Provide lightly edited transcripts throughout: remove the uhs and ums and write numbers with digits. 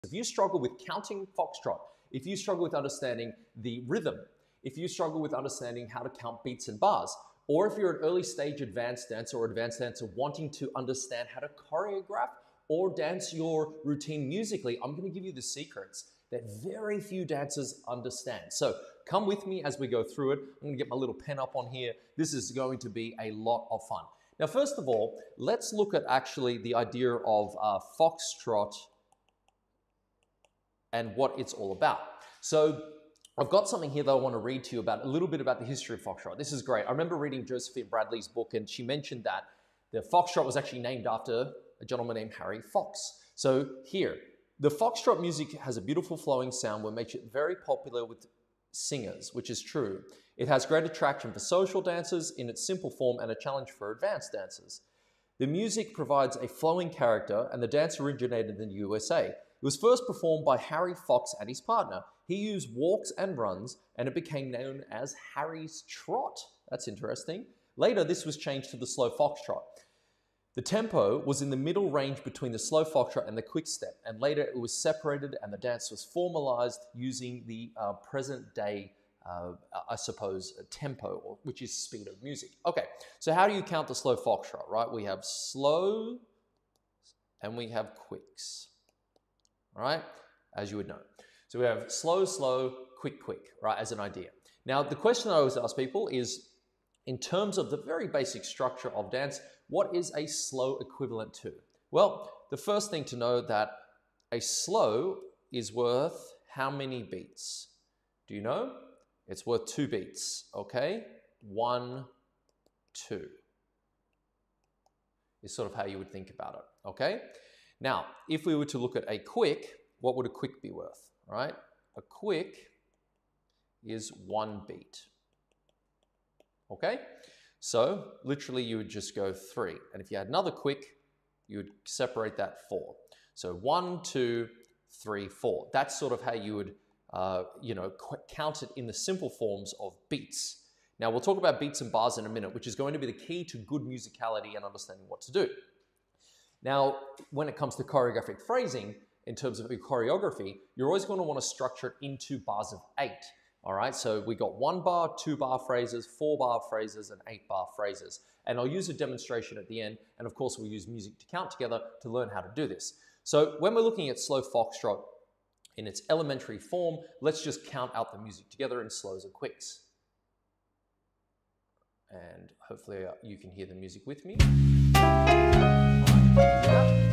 If you struggle with counting foxtrot, if you struggle with understanding the rhythm, if you struggle with understanding how to count beats and bars, or if you're an early stage advanced dancer or advanced dancer wanting to understand how to choreograph or dance your routine musically, I'm going to give you the secrets that very few dancers understand. So come with me as we go through it. I'm going to get my little pen up on here. This is going to be a lot of fun. Now, first of all, let's look at actually the idea of foxtrot and what it's all about. So I've got something here that I want to read to you about, a little bit about the history of foxtrot. This is great. I remember reading Josephine Bradley's book, and she mentioned that the foxtrot was actually named after a gentleman named Harry Fox. So here, the foxtrot music has a beautiful flowing sound which makes it very popular with singers, which is true. It has great attraction for social dancers in its simple form and a challenge for advanced dancers. The music provides a flowing character, and the dance originated in the USA. It was first performed by Harry Fox and his partner. He used walks and runs, and it became known as Harry's Trot. That's interesting. Later, this was changed to the Slow Foxtrot. The tempo was in the middle range between the Slow Foxtrot and the Quick Step, and later it was separated and the dance was formalized using the present-day, I suppose, tempo, which is speed of music. Okay, so how do you count the Slow Foxtrot, right? We have slow and we have quicks, all right, as you would know. So we have slow, slow, quick, quick, right, as an idea. Now, the question I always ask people is, in terms of the very basic structure of dance, what is a slow equivalent to? Well, the first thing to know that a slow is worth how many beats? Do you know? It's worth 2 beats, okay? 1, 2 is sort of how you would think about it, okay? Now, if we were to look at a quick, what would a quick be worth, right? A quick is 1 beat, okay? So literally you would just go 3. And if you had another quick, you would separate that 4. So 1, 2, 3, 4. That's sort of how you would, count it in the simple forms of beats. Now we'll talk about beats and bars in a minute, which is going to be the key to good musicality and understanding what to do. Now, when it comes to choreographic phrasing, in terms of your choreography, you're always going to want to structure it into bars of 8. All right, so we got 1 bar, 2 bar phrases, 4 bar phrases, and 8 bar phrases. And I'll use a demonstration at the end, and of course we'll use music to count together to learn how to do this. So when we're looking at Slow Foxtrot in its elementary form, let's just count out the music together in slows and quicks. And hopefully you can hear the music with me. All right, yeah.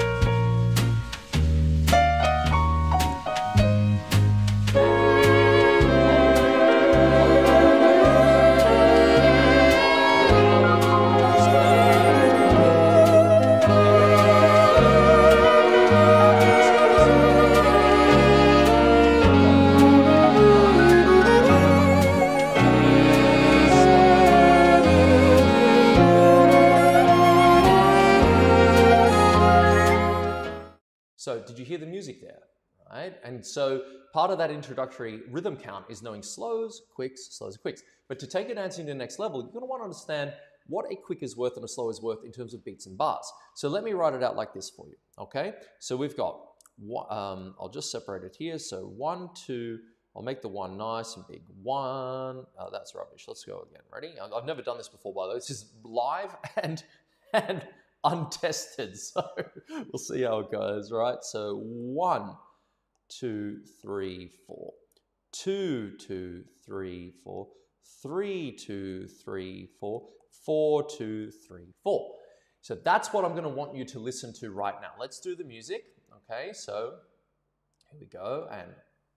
So did you hear the music there, right? And so part of that introductory rhythm count is knowing slows, quicks, slows, and quicks. But to take your dancing to the next level, you're going to want to understand what a quick is worth and a slow is worth in terms of beats and bars. So let me write it out like this for you, okay? So we've got, I'll just separate it here. So 1, 2, I'll make the 1 nice and big. 1, oh, that's rubbish. Let's go again. Ready? I've never done this before, by the way. This is live and untested, so we'll see how it goes, right? So 1, 2, 3, 4, 2, 2, 3, 4, 3, 2, 3, 4, 4, 2, 3, 4. So that's what I'm going to want you to listen to right now. Let's do the music, okay? So here we go, and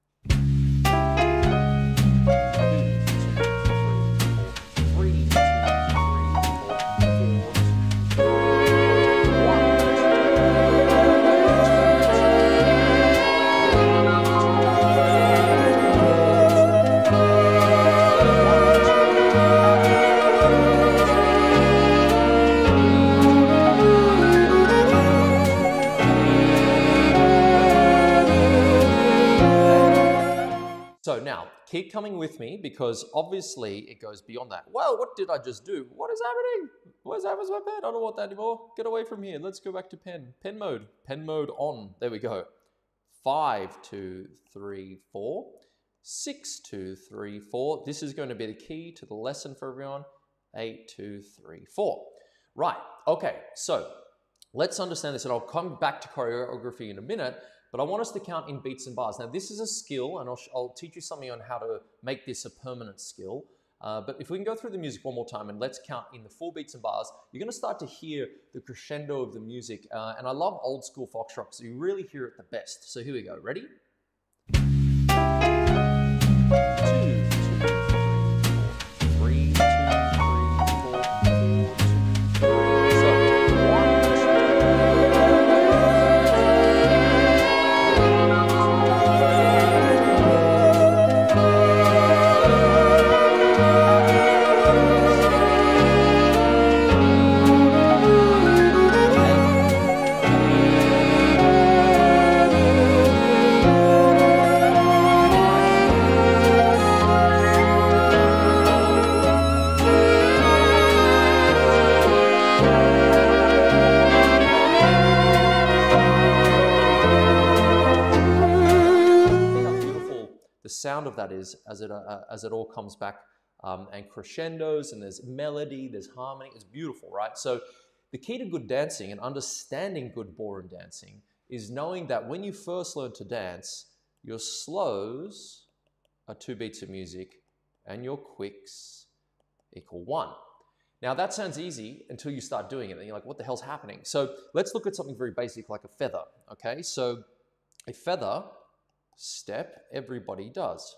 3, 2, 3, 4, So now, keep coming with me because obviously it goes beyond that. Well, what did I just do? What is happening? What is happening to my pen? I don't want that anymore. Get away from here. Let's go back to pen. Pen mode. Pen mode on. There we go. 5, 2, 3, 4, 6, 2, 3, 4. This is going to be the key to the lesson for everyone. 8, 2, 3, 4. Right, okay, so let's understand this, and I'll come back to choreography in a minute, but I want us to count in beats and bars. Now, this is a skill, and I'll teach you something on how to make this a permanent skill. But if we can go through the music one more time and let's count in the full beats and bars, you're going to start to hear the crescendo of the music. And I love old school foxtrot, so you really hear it the best. So here we go. Ready? 2, 2, 3, 4, 3, 2, 3, 4, 4, 2, 3. So 1, 2, sound of that is as it all comes back and crescendos, and there's melody, there's harmony. It's beautiful, right? So the key to good dancing and understanding good ballroom dancing is knowing that when you first learn to dance, your slows are 2 beats of music and your quicks equal 1. Now that sounds easy until you start doing it and you're like, what the hell's happening? So let's look at something very basic like a feather, okay? So a feather step, everybody does.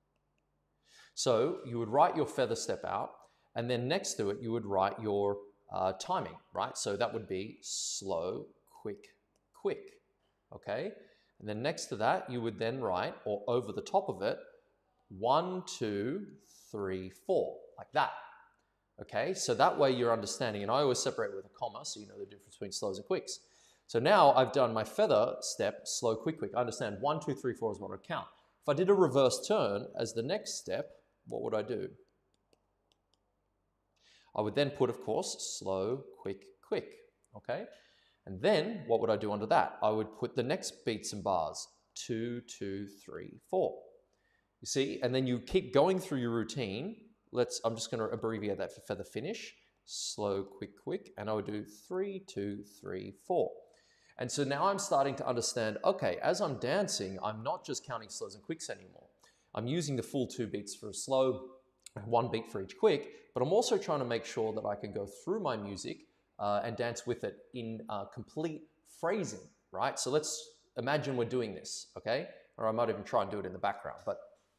So you would write your feather step out, and then next to it, you would write your timing, right? So that would be slow, quick, quick, okay? And then next to that, you would then write, or over the top of it, 1, 2, 3, 4, like that, okay? So that way you're understanding, and I always separate with a comma, so you know the difference between slows and quicks. So now I've done my feather step, slow, quick, quick. I understand 1, 2, 3, 4 is what I count. If I did a reverse turn as the next step, what would I do? I would then put, of course, slow, quick, quick, okay? And then what would I do under that? I would put the next beats and bars, 2, 2, 3, 4. You see, and then you keep going through your routine. I'm just going to abbreviate that for feather finish. Slow, quick, quick, and I would do 3, 2, 3, 4. And so now I'm starting to understand, okay, as I'm dancing, I'm not just counting slows and quicks anymore. I'm using the full 2 beats for a slow, 1 beat for each quick, but I'm also trying to make sure that I can go through my music and dance with it in complete phrasing, right? So let's imagine we're doing this, okay? Or I might even try and do it in the background, but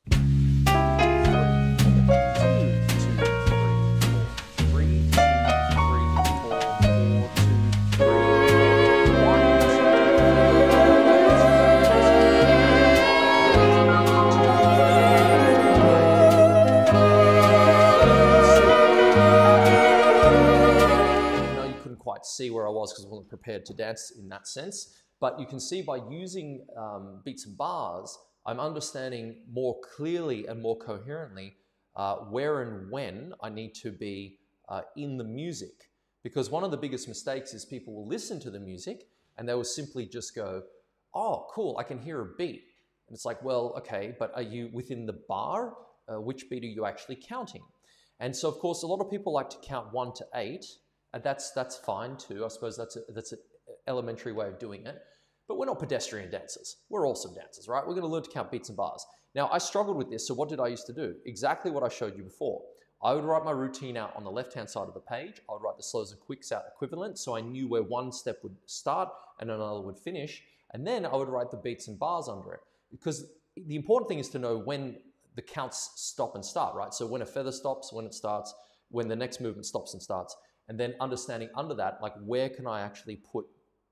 see where I was because I wasn't prepared to dance in that sense. But you can see by using beats and bars, I'm understanding more clearly and more coherently where and when I need to be in the music. Because one of the biggest mistakes is people will listen to the music and they will simply just go, oh, cool, I can hear a beat. And it's like, well, okay, but are you within the bar? Which beat are you actually counting? And so, of course, a lot of people like to count 1 to 8. And that's fine too. I suppose that's an elementary way of doing it. But we're not pedestrian dancers. We're awesome dancers, right? We're going to learn to count beats and bars. Now, I struggled with this, so what did I used to do? Exactly what I showed you before. I would write my routine out on the left-hand side of the page. I would write the slows and quicks out equivalent, so I knew where one step would start and another would finish. And then I would write the beats and bars under it. Because the important thing is to know when the counts stop and start, right? So when a feather stops, when it starts, when the next movement stops and starts. And then understanding under that, like where can I actually put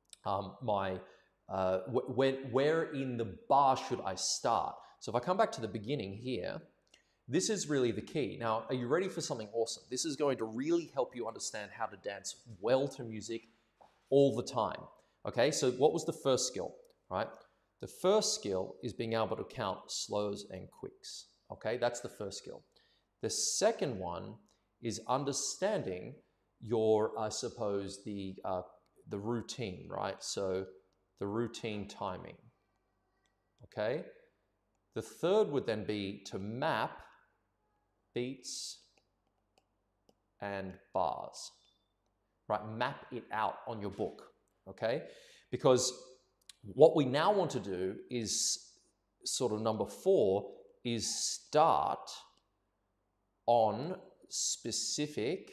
where in the bar should I start? So if I come back to the beginning here, this is really the key. Now, are you ready for something awesome? This is going to really help you understand how to dance well to music all the time. Okay, so what was the first skill, right? The first skill is being able to count slows and quicks. Okay, that's the first skill. The second one is understanding your, I suppose, the routine, right? So the routine timing. okay? The third would then be to map beats and bars, right? Map it out on your book, okay? Because what we now want to do is sort of number 4 is start on specific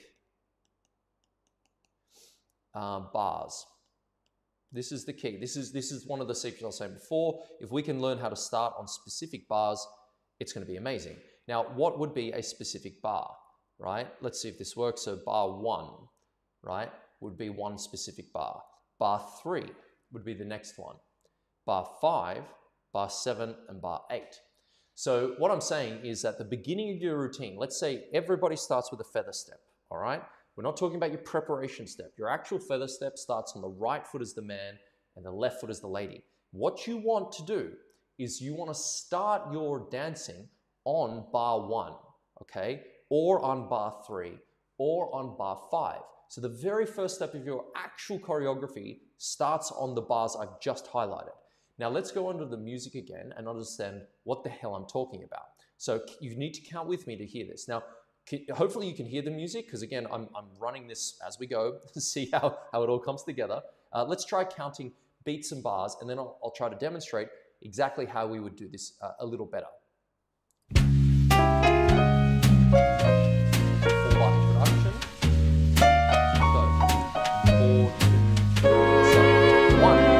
bars. This is the key. This is one of the secrets I was saying before. If we can learn how to start on specific bars, it's going to be amazing. Now, what would be a specific bar, right? Let's see if this works. So bar 1, right, would be one specific bar. Bar 3 would be the next one. Bar 5, bar 7, and bar 8. So what I'm saying is at the beginning of your routine, let's say everybody starts with a feather step, all right? We're not talking about your preparation step. Your actual feather step starts on the right foot as the man and the left foot as the lady. What you want to do is you want to start your dancing on bar 1, okay? Or on bar 3, or on bar 5. So the very first step of your actual choreography starts on the bars I've just highlighted. Now let's go under the music again and understand what the hell I'm talking about. So you need to count with me to hear this. Now, hopefully you can hear the music, because again, I'm running this as we go to see how it all comes together. Let's try counting beats and bars, and then I'll try to demonstrate exactly how we would do this a little better. Full-bar introduction. So, 4, 2, 3. So, 1.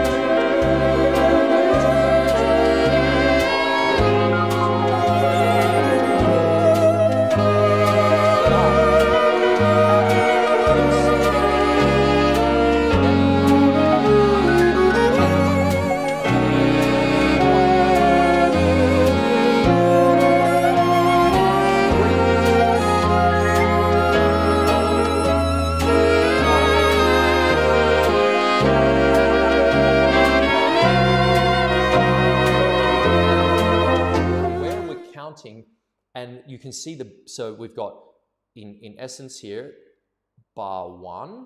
And you can see so we've got, in essence here, bar 1,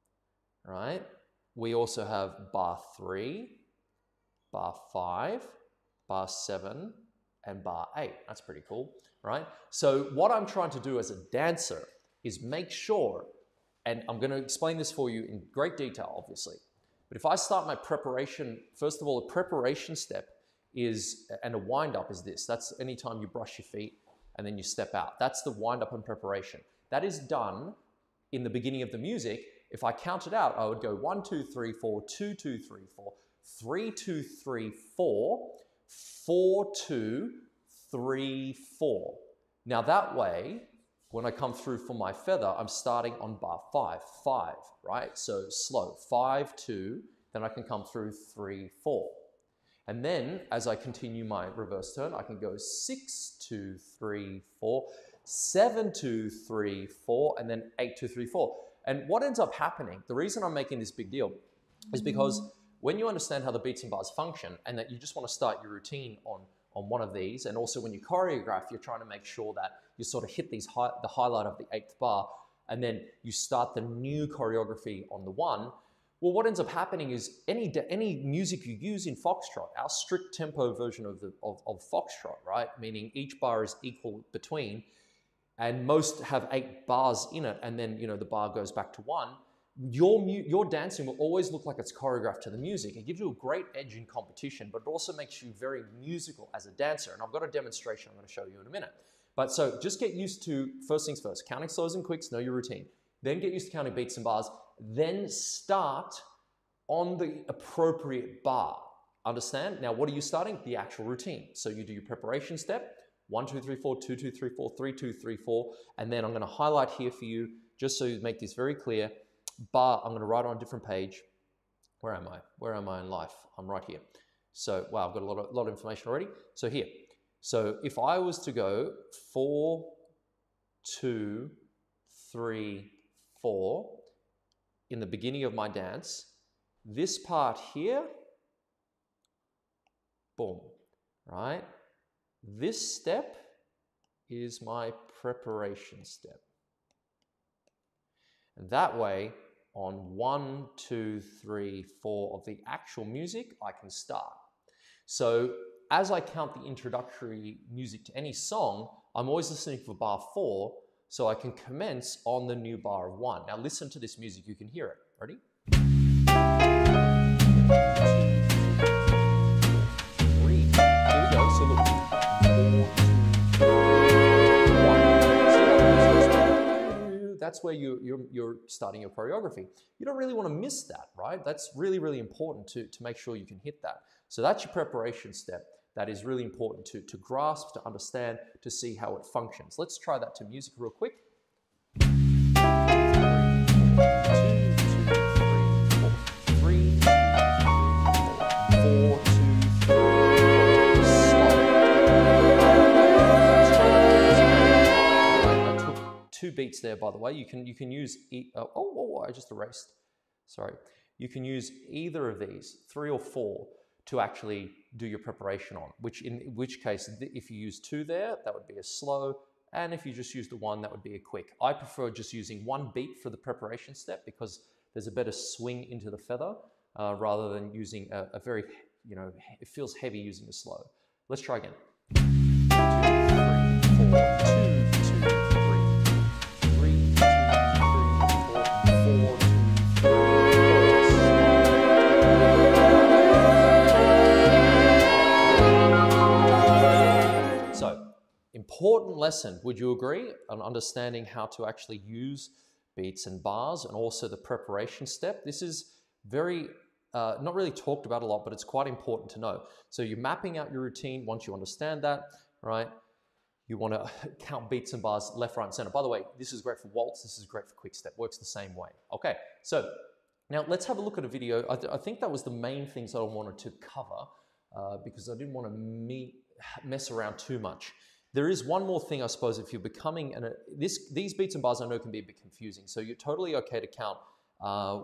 right? We also have bar 3, bar 5, bar 7, and bar 8. That's pretty cool, right? So what I'm trying to do as a dancer is make sure, and I'm going to explain this for you in great detail, obviously, but if I start my preparation, first of all, a preparation step is, and a wind-up is this. That's anytime you brush your feet and then you step out. That's the wind-up and preparation. That is done in the beginning of the music. If I count it out, I would go 1, 2, 3, 4, 2, 2, 3, 4, 3, 2, 3, 4, 4, 2, 3, 4. Now that way, when I come through for my feather, I'm starting on bar 5, 5, right? So slow, 5, 2, then I can come through 3, 4. And then as I continue my reverse turn, I can go 6, 2, 3, 4, 7, 2, 3, 4, and then 8, 2, 3, 4. And what ends up happening, the reason I'm making this big deal is because when you understand how the beats and bars function and that you just want to start your routine on one of these, and also when you choreograph, you're trying to make sure that you sort of hit the highlight of the 8th bar, and then you start the new choreography on the 1. Well, what ends up happening is any music you use in Foxtrot, our strict tempo version of Foxtrot, right? Meaning each bar is equal between, and most have 8 bars in it, and then the bar goes back to 1. Your dancing will always look like it's choreographed to the music. It gives you a great edge in competition, but it also makes you very musical as a dancer. And I've got a demonstration I'm going to show you in a minute. But so just get used to, first things first, counting slows and quicks, know your routine. Then get used to counting beats and bars. Then start on the appropriate bar. Understand? Now, what are you starting? The actual routine. So you do your preparation step, 1, 2, 3, 4, 2, 2, 3, 4, 3, 2, 3, 4. And then I'm going to highlight here for you, just so you make this very clear. Bar, I'm going to write on a different page. Where am I? Where am I in life? I'm right here. So, wow, I've got a lot of information already. So here. So if I was to go 4, 2, 3, 4 in the beginning of my dance, this part here, boom, right? This step is my preparation step. And that way, on 1, 2, 3, 4 of the actual music, I can start. So as I count the introductory music to any song, I'm always listening for bar 4, so I can commence on the new bar of 1. Now listen to this music, you can hear it. Ready? 3. Here we go. So look. 4, 2, 1. That's where you're starting your choreography. You don't really want to miss that, right? That's really, really important to make sure you can hit that. So that's your preparation step. That is really important to grasp, to understand, to see how it functions. Let's try that to music real quick. 3, 2, 3, 2, 3, 4, 4, 2, 3, 4, slow. I took 2 beats there, by the way. You can use I just erased. Sorry. You can use either of these, 3 or 4, to actually do your preparation on, in which case, if you use 2 there, that would be a slow, and if you just use the 1, that would be a quick. I prefer just using 1 beat for the preparation step because there's a better swing into the feather rather than using a very, it feels heavy using a slow. Let's try again. 2, 3, 4, 2, 2, 3, 3, 2, 3, 4, 4, 2, 3. Important lesson, would you agree, on understanding how to actually use beats and bars and also the preparation step? This is very, not really talked about a lot, but it's quite important to know. So you're mapping out your routine once you understand that, right? You want to count beats and bars left, right, and center. By the way, this is great for waltz, this is great for quick step, works the same way. Okay, so now let's have a look at a video. I think that was the main things that I wanted to cover because I didn't want to mess around too much. There is one more thing, I suppose, if you're becoming, these beats and bars I know can be a bit confusing, so you're totally okay to count, I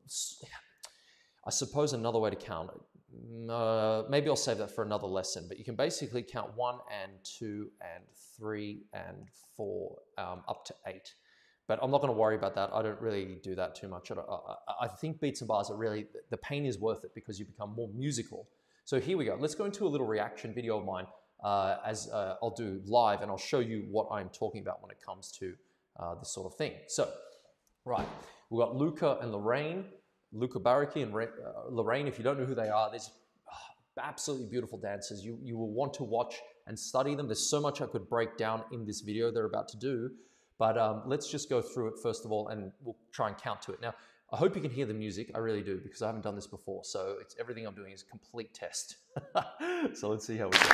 suppose another way to count it, maybe I'll save that for another lesson, but you can basically count 1 and 2 and 3 and 4 up to 8. But I'm not going to worry about that. I don't really do that too much. I think beats and bars are really, the pain is worth it because you become more musical. So here we go. Let's go into a little reaction video of mine. I'll do live, and I'll show you what I'm talking about when it comes to this sort of thing. So, right, we've got Luca and Lorraine, Luca Baracchi and Lorraine. If you don't know who they are, there's absolutely beautiful dancers. You will want to watch and study them. There's so much I could break down in this video they're about to do, but let's just go through it first of all, and we'll try and count to it. Now, I hope you can hear the music. I really do, because I haven't done this before. So everything I'm doing is a complete test. So let's see how we go.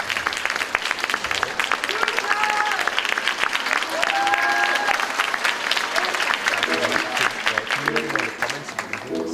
Can you let me know in the comments if you can hear this?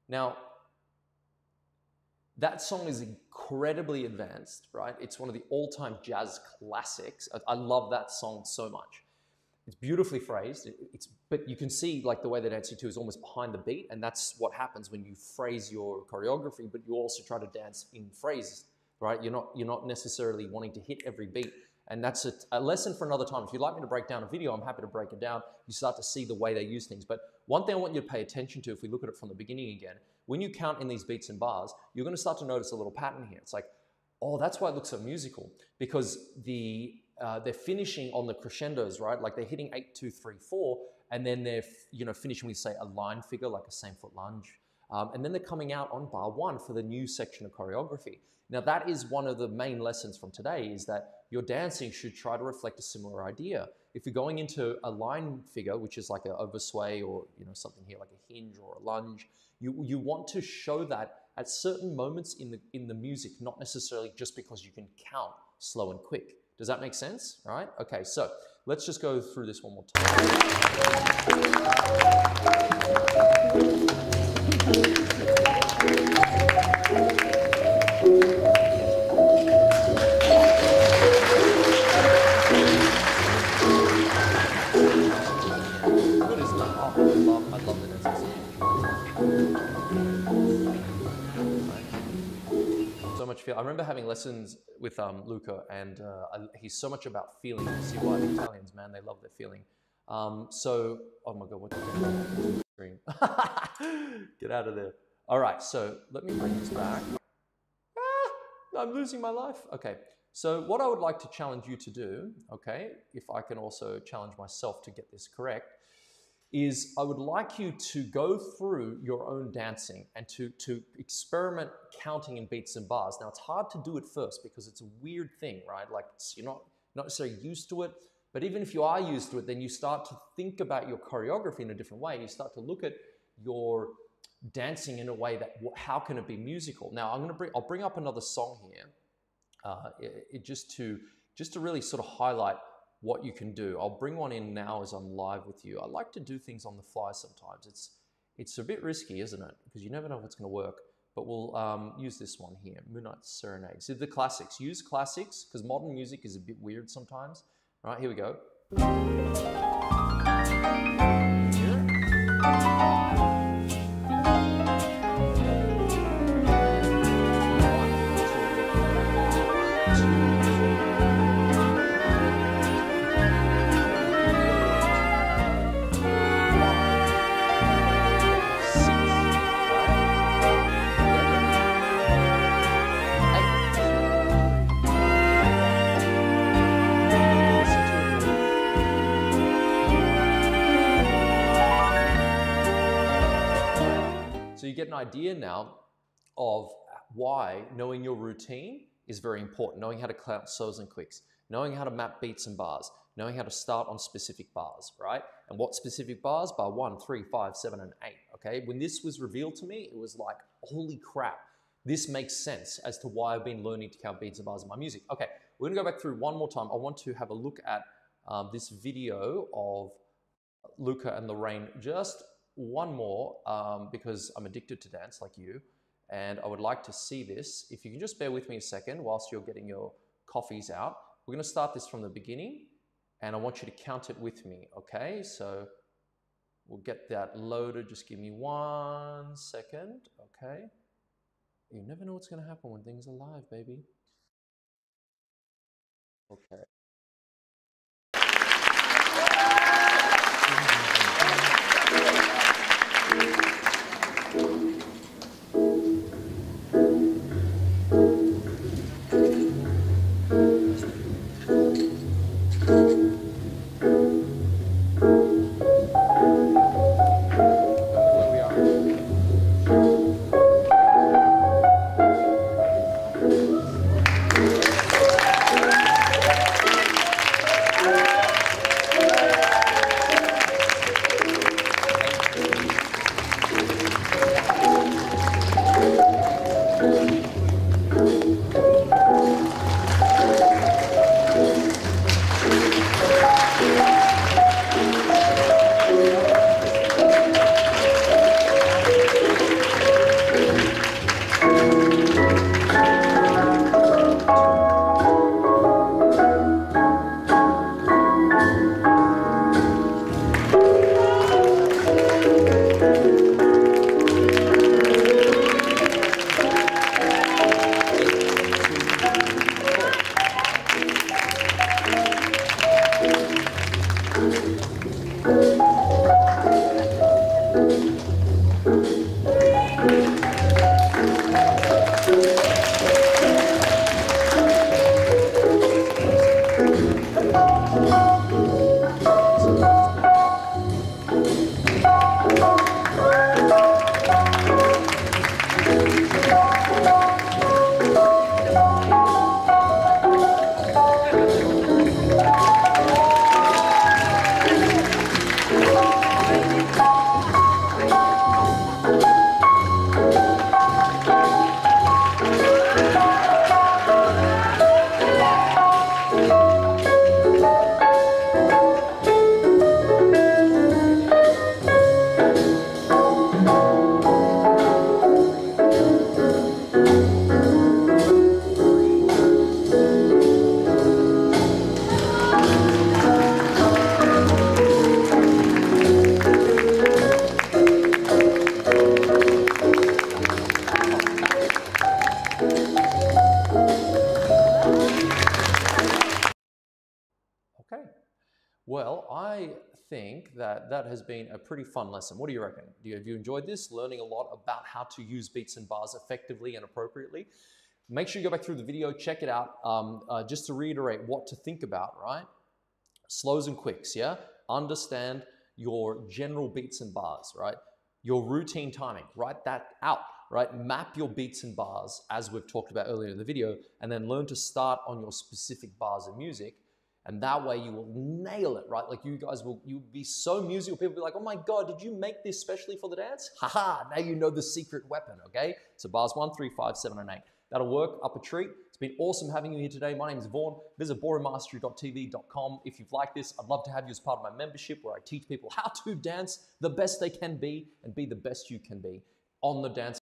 Now, that song is incredibly advanced, right? It's one of the all-time jazz classics. I love that song so much. It's beautifully phrased, but you can see like the way they're dancing too is almost behind the beat, and that's what happens when you phrase your choreography, but you also try to dance in phrase, right? You're not necessarily wanting to hit every beat, and that's a lesson for another time. If you'd like me to break down a video, I'm happy to break it down. You start to see the way they use things. But one thing I want you to pay attention to, if we look at it from the beginning again, when you count in these beats and bars, you're going to start to notice a little pattern here. It's like, oh, that's why it looks so musical, because they're finishing on the crescendos, right? Like they're hitting 8, 2, 3, 4, and then they're finishing with, say, a line figure, like a same foot lunge. And then they're coming out on bar 1 for the new section of choreography. Now that is one of the main lessons from today, is that your dancing should try to reflect a similar idea. If you're going into a line figure, which is like an oversway or something here like a hinge or a lunge, you want to show that at certain moments in the music, not necessarily just because you can count slow and quick. Does that make sense? All right? Okay, so let's just go through this one more What is that? Oh, I love the dances. So much feel. I remember having lessons with Luca, and he's so much about feeling. You see why the Italians, man, they love their feeling. Oh my God, what the screen? Get out of there. All right, so let me bring this back. I'm losing my life. Okay, so what I would like to challenge you to do, okay, if I can also challenge myself to get this correct, is I would like you to go through your own dancing and to experiment counting in beats and bars. Now, it's hard to do it first because it's a weird thing, right? Like you're not necessarily used to it, but even if you are used to it, then you start to think about your choreography in a different way. You start to look at your dancing in a way that, how can it be musical? Now, I'll bring up another song here, just to really sort of highlight what you can do. I'll bring one in now as I'm live with you. I like to do things on the fly sometimes. It's a bit risky, isn't it? Because you never know if it's going to work. But we'll use this one here, Moonlight Serenade. So the classics. Use classics, because modern music is a bit weird sometimes. All right, here we go. You get an idea now of why knowing your routine is very important, knowing how to count slows and quicks, knowing how to map beats and bars, knowing how to start on specific bars, right? And what specific bars? Bar 1, 3, 5, 7, and 8, okay? When this was revealed to me, it was like, holy crap, this makes sense as to why I've been learning to count beats and bars in my music. Okay, we're gonna go back through one more time. I want to have a look at this video of Luca and Lorraine, just one more, because I'm addicted to dance like you, and I would like to see this. If you can just bear with me a second whilst you're getting your coffees out. We're going to start this from the beginning, and I want you to count it with me, okay? So we'll get that loaded. Just give me 1 second, okay? You never know what's going to happen when things are live, baby. Okay. Okay. Well, I think that that has been a pretty fun lesson. What do you reckon? Have you enjoyed this? Learning a lot about how to use beats and bars effectively and appropriately? Make sure you go back through the video, check it out. Just to reiterate what to think about, right? Slows and quicks, yeah? Understand your general beats and bars, right? Your routine timing, write that out, right? Map your beats and bars as we've talked about earlier in the video, and then learn to start on your specific bars of music. And that way you will nail it, right? Like you'll be so musical. People will be like, oh my God, did you make this specially for the dance? Haha, now you know the secret weapon, okay? So bars 1, 3, 5, 7, and 8. That'll work up a treat. It's been awesome having you here today. My name is Vaughn. Visit ballroommastery.tv.com. If you've liked this, I'd love to have you as part of my membership where I teach people how to dance the best they can be and be the best you can be on the dance